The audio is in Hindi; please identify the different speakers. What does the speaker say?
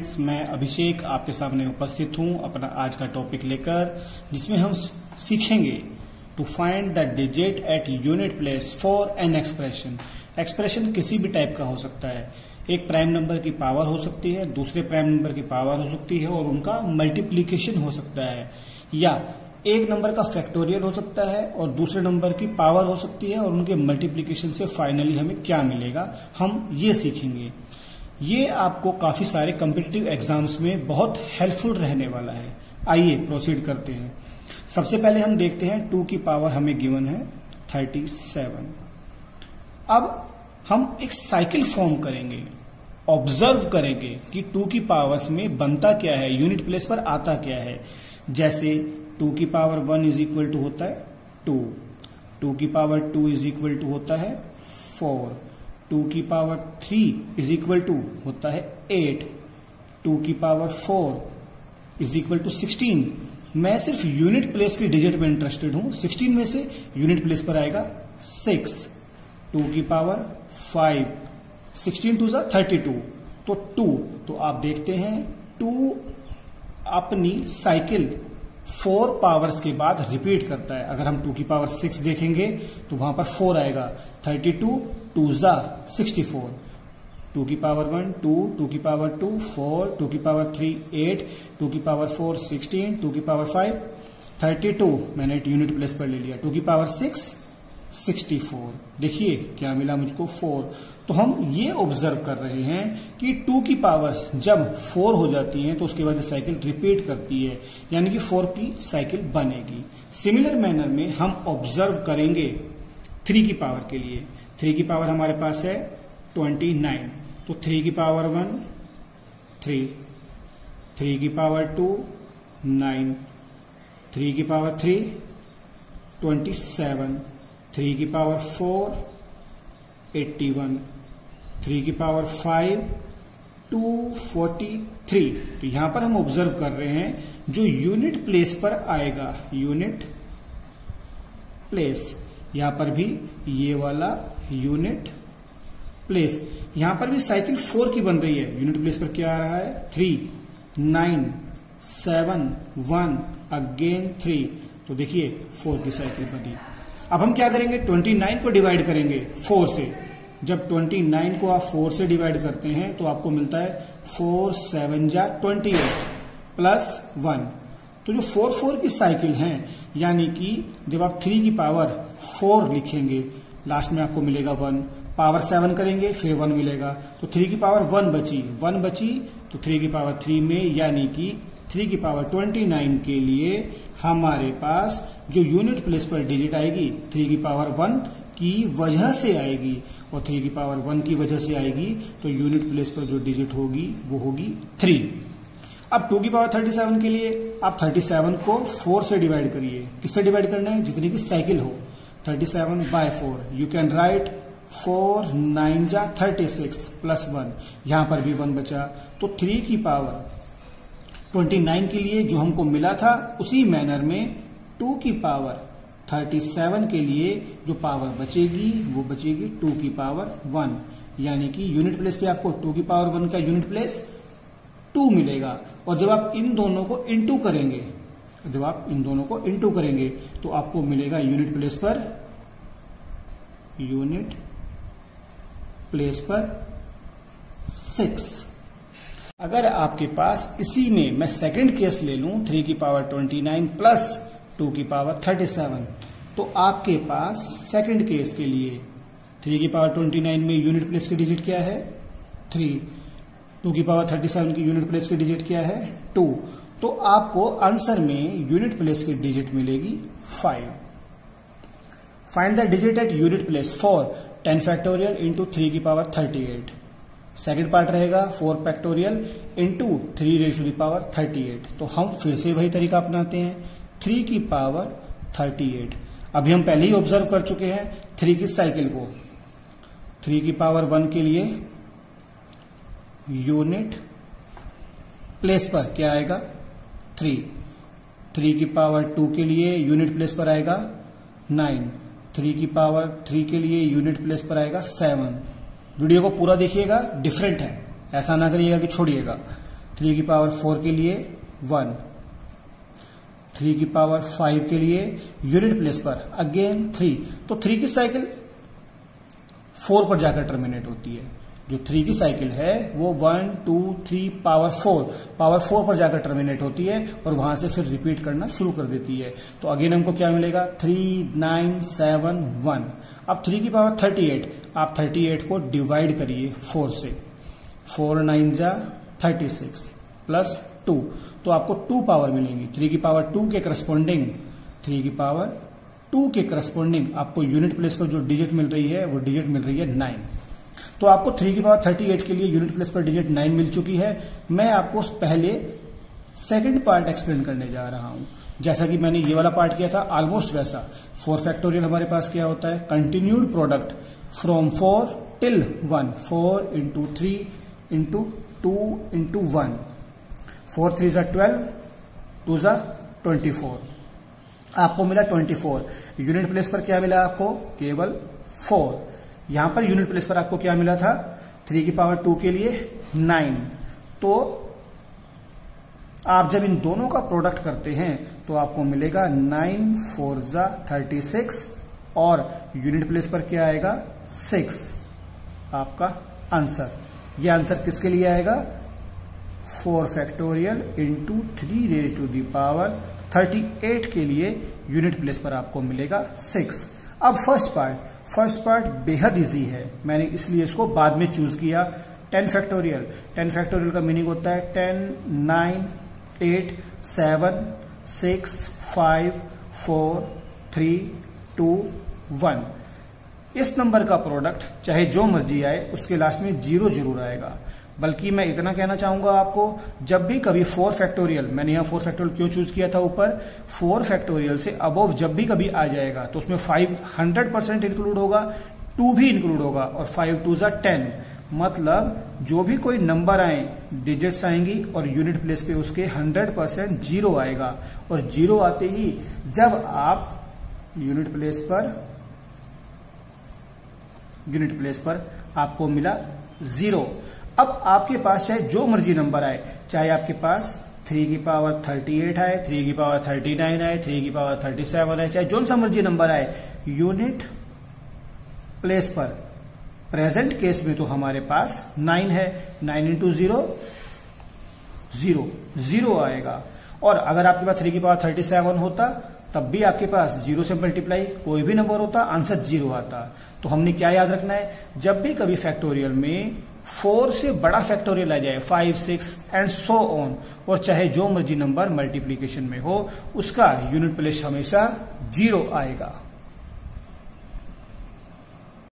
Speaker 1: फ्रेंड्स, मैं अभिषेक आपके सामने उपस्थित हूं अपना आज का टॉपिक लेकर, जिसमें हम सीखेंगे to find the digit at unit place for an expression. Expression किसी भी टाइप का हो सकता है। एक प्राइम नंबर की पावर हो सकती है, दूसरे प्राइम नंबर की पावर हो सकती है और उनका मल्टीप्लीकेशन हो सकता है, या एक नंबर का फैक्टोरियल हो सकता है और दूसरे नंबर की पावर हो सकती है और उनके मल्टीप्लीकेशन से फाइनली हमें क्या मिलेगा, हम ये सीखेंगे। ये आपको काफी सारे कॉम्पिटिटिव एग्जाम्स में बहुत हेल्पफुल रहने वाला है। आइए प्रोसीड करते हैं। सबसे पहले हम देखते हैं 2 की पावर हमें गिवन है 37। अब हम एक साइकिल फॉर्म करेंगे, ऑब्जर्व करेंगे कि 2 की पावर्स में बनता क्या है, यूनिट प्लेस पर आता क्या है। जैसे 2 की पावर 1 इज इक्वल टू होता है 2, 2 की पावर 2 इज इक्वल टू होता है 4, 2 की पावर 3 इज इक्वल टू होता है 8, 2 की पावर 4 इज इक्वल टू 16। मैं सिर्फ यूनिट प्लेस की डिजिट में इंटरेस्टेड हूं। 16 में से यूनिट प्लेस पर आएगा 6, 2 की पावर 5, 16 टू ज़ा 32, तो 2। तो आप देखते हैं 2 अपनी साइकिल 4 पावर्स के बाद रिपीट करता है। अगर हम 2 की पावर 6 देखेंगे तो वहां पर 4 आएगा, 32 2 ज़ा 64, 2 की पावर 1 2, 2 की पावर 2 4, 2 की पावर 3 8, 2 की पावर 4 16, 2 की पावर 5 32, मैंने यूनिट प्लेस पर ले लिया, 2 की पावर 6 64। देखिए क्या मिला मुझको 4। तो हम ये ऑब्जर्व कर रहे हैं कि 2 की पावर्स जब 4 हो जाती हैं तो उसके बाद साइकिल रिपीट करती है, यानी कि 4 की साइकिल बनेगी। सिमिलर मैनर में हम ऑब्जर्व करेंगे 3 की पावर के लिए। 3 की पावर हमारे पास है 29, तो 3 की पावर 1 3, 3 की पावर 2 9, 3 की पावर 3 27, 3 की पावर 4 81, 3 की पावर 5 243। तो यहां पर हम ऑब्जर्व कर रहे हैं जो यूनिट प्लेस पर आएगा, यूनिट प्लेस, यहां पर भी ये वाला यूनिट प्लेस, यहां पर भी साइकिल 4 की बन रही है। यूनिट प्लेस पर क्या आ रहा है 3 9 7 1 अगेन 3, तो देखिए 4 की साइकिल बनी। अब हम क्या करेंगे, 29 को डिवाइड करेंगे 4 से। जब 29 को आप 4 से डिवाइड करते हैं तो आपको मिलता है 4 7 जा 28 प्लस 1। तो जो 4 4 की साइकिल है, यानी कि जब आप 3 की पावर 4 लिखेंगे लास्ट में आपको मिलेगा 1, पावर 7 करेंगे फिर 1 मिलेगा, तो 3 की पावर 1 बची तो 3 की पावर 3 में, यानी कि 3 की पावर 29 के लिए हमारे पास जो यूनिट प्लेस पर डिजिट आएगी 3 की पावर 1 की वजह से आएगी, और 3 की पावर 1 की वजह से आएगी, तो यूनिट प्लेस पर जो डिजिट होगी वो होगी 3। अब 2 की पावर 37 के लिए आप 37 को 4 से डिवाइड करिए। किससे डिवाइड करना है, जितनी की साइकिल हो। 37 बाय 4, यू कैन राइट 4 9 जा 36 प्लस 1, यहां पर भी 1 बचा, तो 3 की पावर 29 के लिए जो हमको मिला था उसी मैनर में 2 की पावर 37 के लिए जो पावर बचेगी वो बचेगी 2 की पावर 1, यानी कि यूनिट प्लेस पे आपको 2 की पावर 1 का यूनिट प्लेस 2 मिलेगा। और जब आप इन दोनों को इंटू करेंगे, तो आपको मिलेगा यूनिट प्लेस पर 6। अगर आपके पास इसी में मैं सेकंड केस ले लूं 3 की पावर 29 प्लस 2 की पावर 37, तो आपके पास सेकंड केस के लिए 3 की पावर 29 में यूनिट प्लेस की डिजिट क्या है 3, 2 की पावर 37 की यूनिट प्लेस की डिजिट क्या है 2, तो आपको आंसर में यूनिट प्लेस की डिजिट मिलेगी 5। Find the digit at unit place for 10 factorial into 3 की पावर 38। सेकेंड पार्ट रहेगा 4 factorial into 3 raise to the power 38। तो हम फिर से वही तरीका अपनाते हैं, 3 की पावर 38। अभी हम पहले ही ऑब्जर्व कर चुके हैं 3 की साइकिल को। 3 की पावर 1 के लिए यूनिट प्लेस पर क्या आएगा 3, 3 की पावर 2 के लिए यूनिट प्लेस पर आएगा 9, 3 की पावर 3 के लिए यूनिट प्लेस पर आएगा 7। वीडियो को पूरा देखिएगा, डिफरेंट है, ऐसा ना करिएगा कि छोड़िएगा। 3 की पावर 4 के लिए 1, 3 की पावर 5 के लिए यूनिट प्लेस पर अगेन 3। तो 3 की साइकिल 4 पर जाकर टर्मिनेट होती है। जो 3 की साइकिल है वो 1 2 3 पावर 4 पर जाकर टर्मिनेट होती है और वहां से फिर रिपीट करना शुरू कर देती है। तो अगेन हमको क्या मिलेगा 3 9 7 1। अब 3 की पावर 38, आप 38 को डिवाइड करिए 4 से, 4 9 जा 36 प्लस 2, तो आपको 2 पावर मिलेंगी। 3 की पावर 2 के करस्पॉन्डिंग 3 की पावर 2 के करस्पॉन्डिंग आपको यूनिट प्लेस पर जो डिजिट मिल रही है वो डिजिट मिल रही है 9। तो आपको 3 की पावर 38 के लिए यूनिट प्लेस पर डिजिट 9 मिल चुकी है। मैं आपको पहले सेकंड पार्ट एक्सप्लेन करने जा रहा हूं। जैसा कि मैंने ये वाला पार्ट किया था ऑलमोस्ट वैसा। 4 फैक्टोरियल हमारे पास क्या होता है, continued product from 4 till 1, 4 into 3 into 2 into 1, 4 3 जा 12, 2 जा 24, आपको मिला 24। यूनिट प्लेस पर क्या मिला आपको, केवल 4। यहां पर यूनिट प्लेस पर आपको क्या मिला था, 3 की पावर 2 के लिए 9। तो आप जब इन दोनों का प्रोडक्ट करते हैं तो आपको मिलेगा 9 4 जा 36 और यूनिट प्लेस पर क्या आएगा 6। आपका आंसर, यह आंसर किसके लिए आएगा, 4 factorial into 3 raise to the power 38 के लिए यूनिट प्लेस पर आपको मिलेगा 6। अब फर्स्ट पार्ट बेहद इजी है, मैंने इसलिए इसको बाद में चूज किया। 10 फैक्टोरियल, 10 फैक्टोरियल का मीनिंग होता है 10 9 8 7 6 5 4 3 2 1। इस नंबर का प्रोडक्ट चाहे जो मर्जी आए उसके लास्ट में 0 जरूर आएगा। बल्कि मैं इतना कहना चाहूंगा आपको, जब भी कभी 4 फैक्टोरियल, मैंने यहां 4 फैक्टोरियल क्यों चूज किया था ऊपर, 4 फैक्टोरियल से अबव जब भी कभी आ जाएगा तो उसमें 5 100% इंक्लूड होगा, 2 भी इंक्लूड होगा और 5 2 जा 10। मतलब जो भी कोई नंबर आए, डिजिट्स आएंगी और यूनिट प्लेस पे उसके 100% 0 आएगा। और 0 आते ही जब आप यूनिट प्लेस पर आपको मिला 0। अब आपके पास चाहे जो मर्जी नंबर आए, चाहे आपके पास 3 की पावर 38 आए, 3 की पावर 39 आए, 3 की पावर 37 आए, चाहे जो सा मर्जी नंबर आए, यूनिट प्लेस पर प्रेजेंट केस में तो हमारे पास 9 है, 9 इंटू 0 0 आएगा। और अगर आपके पास 3 की पावर 37 होता तब भी आपके पास 0 से मल्टीप्लाई कोई भी नंबर होता, आंसर 0 आता। तो हमने क्या याद रखना है, जब भी कभी फैक्टोरियल में 4 से बड़ा फैक्टोरियल आ जाए, 5 6 एंड सो ऑन, और चाहे जो मर्जी नंबर मल्टीप्लीकेशन में हो, उसका यूनिट प्लेस हमेशा 0 आएगा।